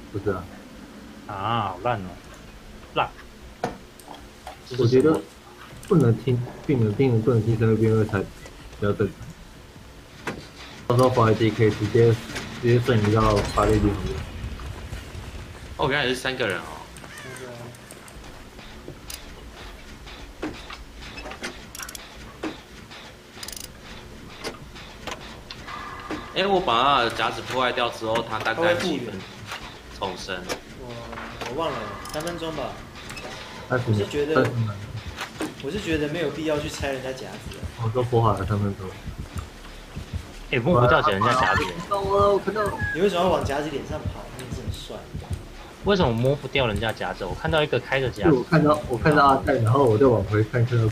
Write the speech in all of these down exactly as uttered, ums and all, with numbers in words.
不是啊， 啊，好烂哦，烂！这我觉得是什么？ 不能听病人，病人不能听声乐辨位才比较正常。到时候滑 I D 可以直接直接瞬移到法律里旁边。 哦，原来是三个人哦。 那个哎，我把他的夹子破坏掉之后，他大它会复原概几分重生？ 我我忘了，三分钟吧。 但是我是觉得但是我是觉得没有必要去拆人家夹子的。 我都活好了三分钟。 哎，摸不到人家夹子， 到我了，我看到了。 你为什么要往夹子脸上跑？你真的帅。 为什么摸不掉人家夹子？我看到一个开着夹子， 就我看到我看到阿泰，然后我就往回看，看到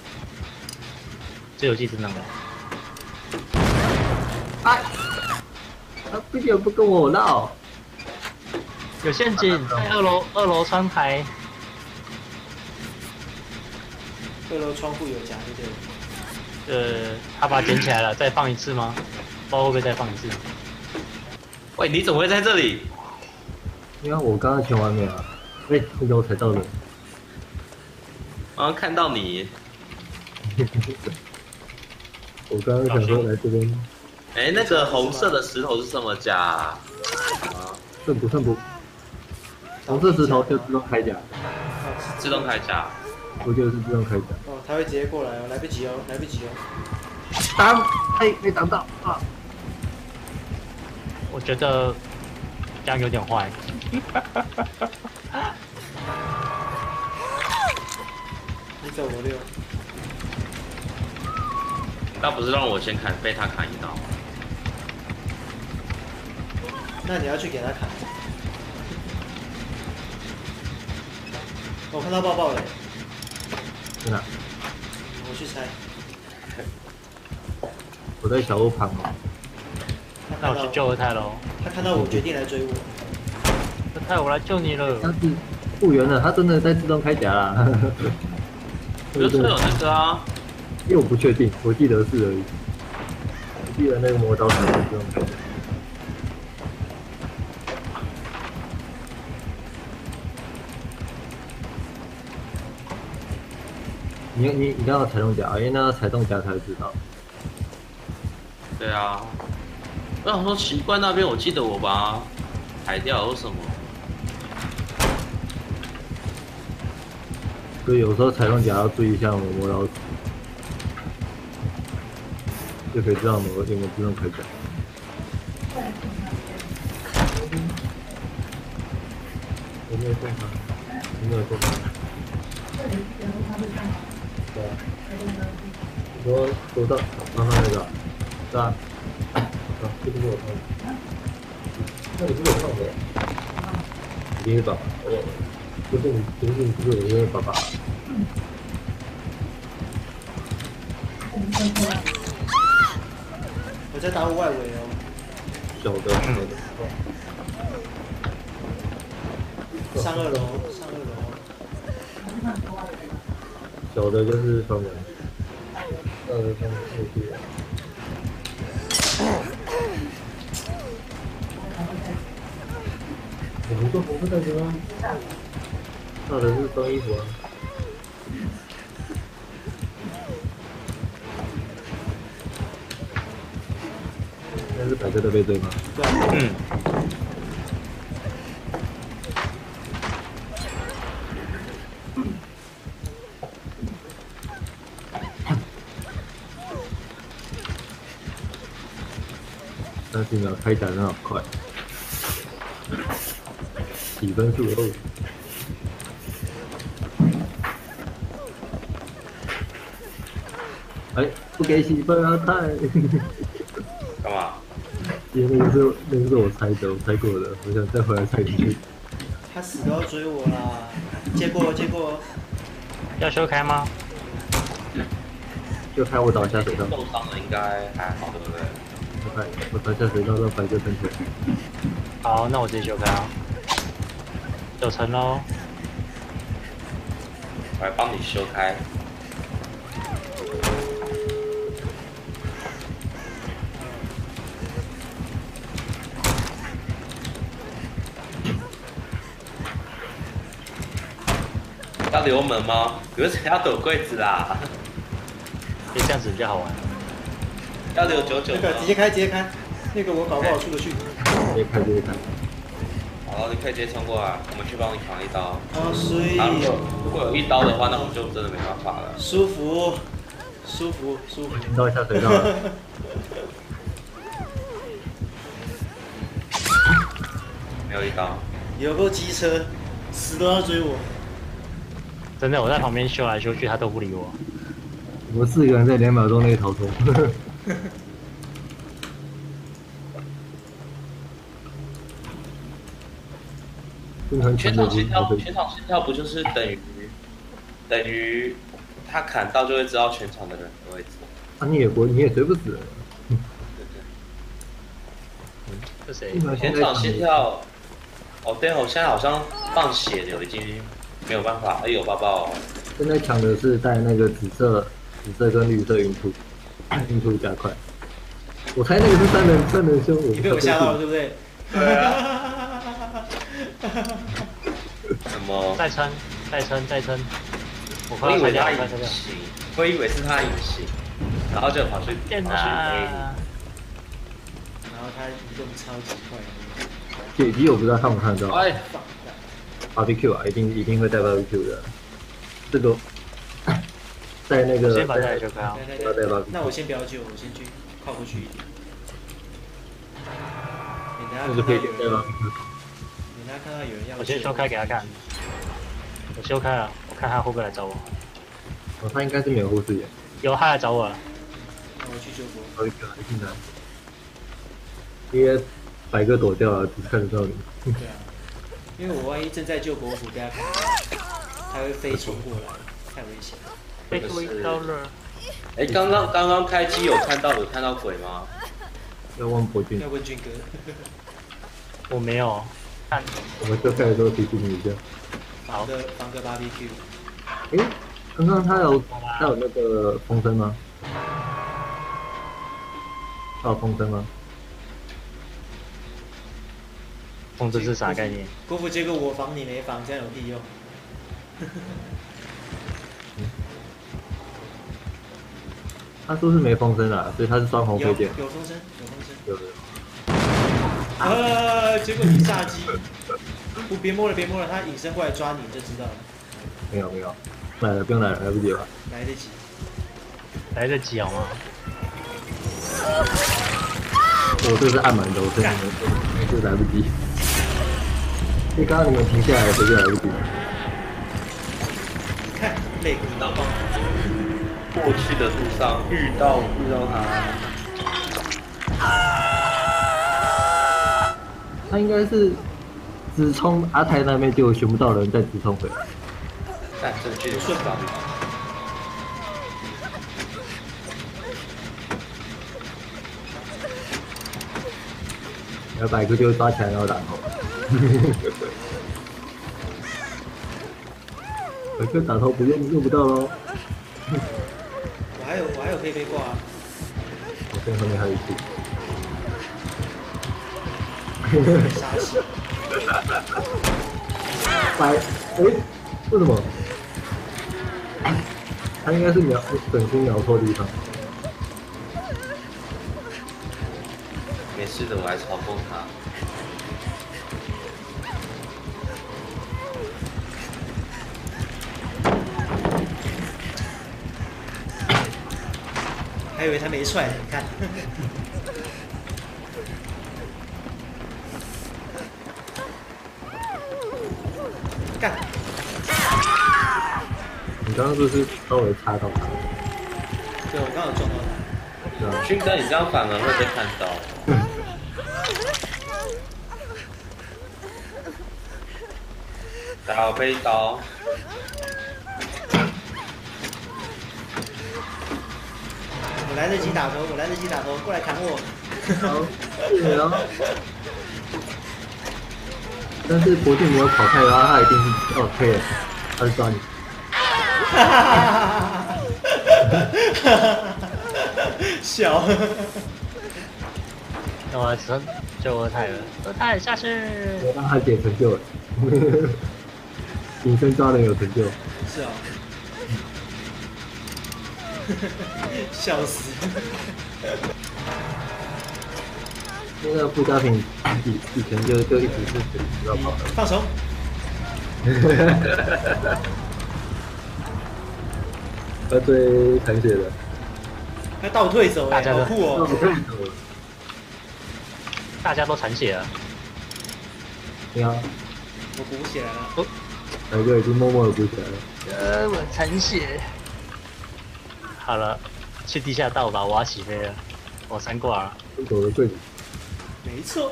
这游戏真的吗？ 哎，他一点不跟我闹。 有陷阱，在二楼二楼窗台。 二楼窗户有夹，对不对？ 呃，他把它捡起来了，再放一次吗？不知道会不会再放一次？ 喂，你怎么会在这里？ 因为我刚刚前完美啊，哎，你怎么踩到了？ 我刚看到你。 我刚刚想说来这边哎，那个红色的石头是什么甲啊？ 顺补顺补，红色石头就自动开甲， 哦， 自动开甲。 我觉得是自动开甲。 哦，他会直接过来哦，来不及哦，来不及哦。 挡，哎，没挡到啊！ 我觉得这样有点坏。 你走我溜。 那不是让我先砍，被他砍一刀。 那你要去给他砍。我看到抱抱了， 在哪？ 我去拆。 我在小屋旁哦。 那我去救二太喽。 他看到我决定来追我。 二太，我来救你了。 但是复原了，它真的在自动开甲啦。 我就说有那个啊。 因为我不确定，我记得是而已。我记得那个磨刀才会自动开甲。你你你刚刚踩动甲，因为那个踩动甲才知道。 对啊。我想说奇怪，那边我记得我把它裁掉有什么？ 所以有时候踩动甲要注意一下我磨刀，就可以知道磨有没有自动开甲。我没有动它，我没有动它。对啊。你说多大？刚刚那个？是啊。啊，这不是我放的。那你不是我放的？一定是爸爸。我不是你，不是你，不是我，因为爸爸。 我在打我外围哦。 小的，小的。 上二楼，上二楼。 小的就是双人，二的双后续。我们做红色带子吗？大的是穿衣服啊。那是白色的背对吗？ 对啊。 嗯。 三十秒开甲真好快，几分数哦？哎，不给洗分啊！太。 干嘛？ 因为那个是那个是我猜的，我猜过的，我想再回来猜一次。 他死都要追我啦！接过，接过。 要修开吗？ 就看我倒下水上。 受伤了应该还好，对不对？ 我看我倒下水上，让白就喷水。 好，那我直接修开啊。九成喽。 我来帮你修开。 要留门吗？为什么要躲柜子啦？ 因为这样子比较好玩。 要留九九吗那个？直接开直接开，那个我搞不好出得去。 直接开直接开。 好，你可以直接冲过来，我们去帮你扛一刀。 啊，所以然后如果如果有一刀的话，那我们就真的没办法了。 舒服，舒服，舒服。 听到下水道了。 没有一刀。 有够机车，死都要追我。 真的，我在旁边修来修去，他都不理我。 我们四个人在两秒钟内逃脱。正常全全场心跳，全场心跳不就是等于等于他砍到就会知道全场的人的位置？ 啊，你也不你也追不死人。 对这谁？ 对，全场心跳。哦，对哦，现在好像放血流已经没有办法。哎呦，抱抱！ 现在抢的是带那个紫色、紫色跟绿色晕出，晕出加快。我猜那个是三人三人兄， 你被我吓到了，对不对？ 对啊。什么？ 再撑，再撑，再撑。我我快要拆掉， 以为他隐我快拆掉。 形，我以为是他隐形，然后就跑去天跑去 A。 哪！ 然后他移动超级快。 解析我不知道看不看得到。 哎， barbecue 啊，一定一定会带 barbecue 的。这个在那个先把这台修开啊。 来来来，那我先不要救，我先去靠过去一点。你等下那就可以点对了。 吧？ 你等下看到有人要。 我先修开给他看。我修开了，我看他会不会来找我。 哦，他应该是没有护士眼。 有，他来找我了。 那我去救国。 barbecue 还进来，因为百个躲掉了，只看得到你。 对啊，因为我万一正在救国虎被他砍到，他会飞冲过来，太危险了。 被推到了。 哎，刚刚刚刚开机有看到有看到鬼吗？ 要问博俊要，问俊哥。 我没有看。 我们就开的时候提醒你一下。 防个防个 barbecue。 诶，刚刚他有他有那个风声吗？他有风声吗？ 风筝是啥概念？ 国服结果我防你没防，这样有屁用？ 他说是没风声啊，所以他是双红有飞剑。 有风声，有风声。 有的。 啊！结果你炸鸡，不别摸了别摸了，他隐身过来抓你就知道了。 没有没有，来了不用来了，来不及了。 来得及。 来得及好吗？ 我这是按满轴，所以你们就来不及。因为刚刚你们停下来，所以就来不及。 看肋骨到爆。 过去的路上遇到遇到他， 他应该是直冲阿泰那边，结果选不到人，再直冲回来。 但这距离顺吧？ 然后百个就抓起来，然后打头。百个打头不用用不到喽。 我还有我还有可以被挂、啊。 我看后面还有一只。 杀气。 百，哎，为什么？他应该是瞄本心瞄错地方。 没事的，我还嘲讽他。 还以为他没踹呢，你看。干！ 你刚刚是不是稍微插到他？ 对，我刚好撞到他。 是啊。 勋哥，你这样反而会被看到。打被刀。 我来得及打头，我来得及打头，过来砍我。 好，对啊。但是博俊没有跑太高，他一定是哦，可以了，他是抓你。 哈哈哈哈哈！笑。 那我成救二太了，二太下去。 我让他解成就了。隐身抓人有成就。 是啊、笑死！ 那个附加品以以前就就一直是随时要跑的。 放手！ 他追残血的， 他倒退走哎、 大家都好酷哦！ 大家都残血了。 你看， 我补起来了。 那就已经默默的补起来了。 呃，我残血。好了，去地下道吧，我要起飞了。我三挂了。 走的最底。 没错。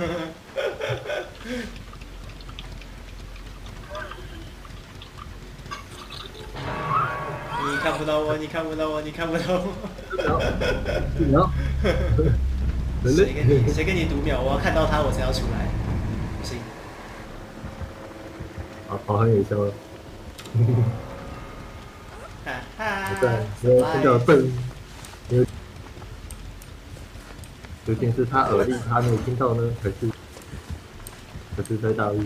你看不到我，你看不到我，你看不到我。 然后， 谁跟你谁跟你读秒？我要看到他，我才要出来。不行。 啊，跑很有效了。 哈哈。 对，没有听到震，有，究竟是他耳力他没有听到呢，还是还是在大力？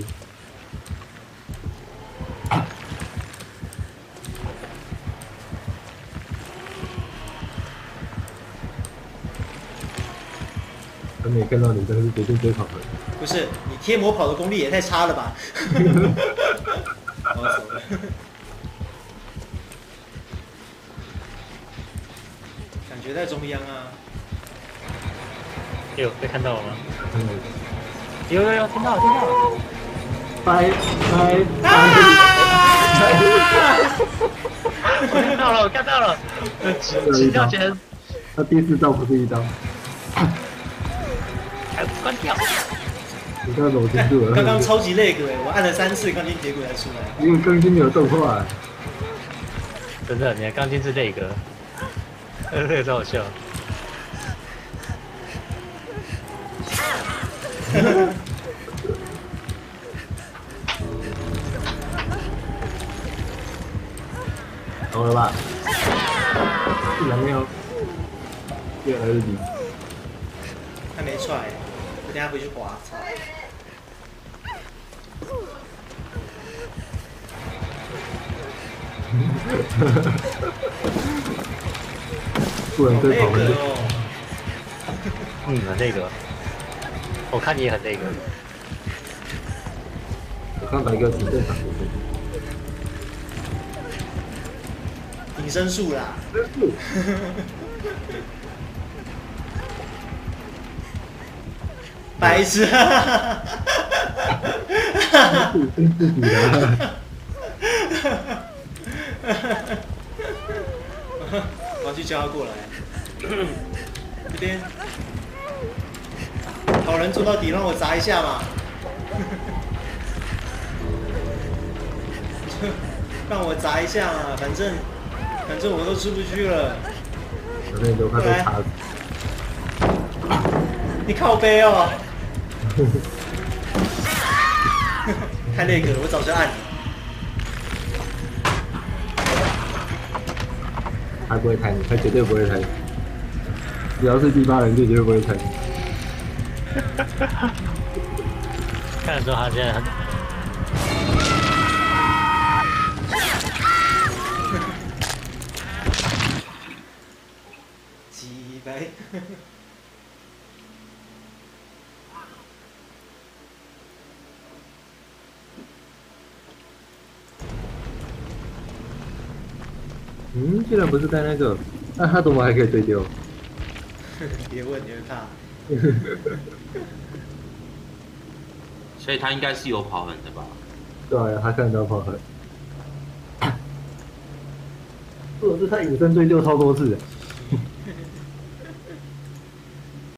他没看到你，但是决定追跑了。 不是，你贴膜跑的功力也太差了吧！我要走了。感觉在中央啊。 有被看到了吗？ 嗯， 有有有，听到了听到了。 拜拜拜！ 我看到了，我看到了。起跳前他第四招不是一刀， 还不关掉。 你看怎么听住了？ 刚刚超级累个哎，我按了三次钢筋铁骨才出来。 因为钢筋没有动画。 真的，你的钢筋是那个，那个超好笑。 懂了吧？竟然没有，越来越低。 还没踹、欸，我等下回去滑。操！ 不能再跑很久。 哦。 嗯，很那个。我看你也很那个。 我看白哥挺正常的。 隐身术啦。白痴！ 真自己的。 我要去叫他过来。这边，好人做到底，让我砸一下嘛！让我砸一下嘛，反正反正我都出不去了。 反正你都快被查死。 你靠背哦！太那个了，我早就按。 他不会抬你，他绝对不会抬你。只要是第八人，就绝对不会抬你。 看得出他现在很。 几百。 嗯，竟然不是在那个，那他怎么还可以追丢？ 别问，你会怕。 所以他应该是有跑痕的吧？ 对啊，他看得到跑痕。或者是他隐身追丢超多次的。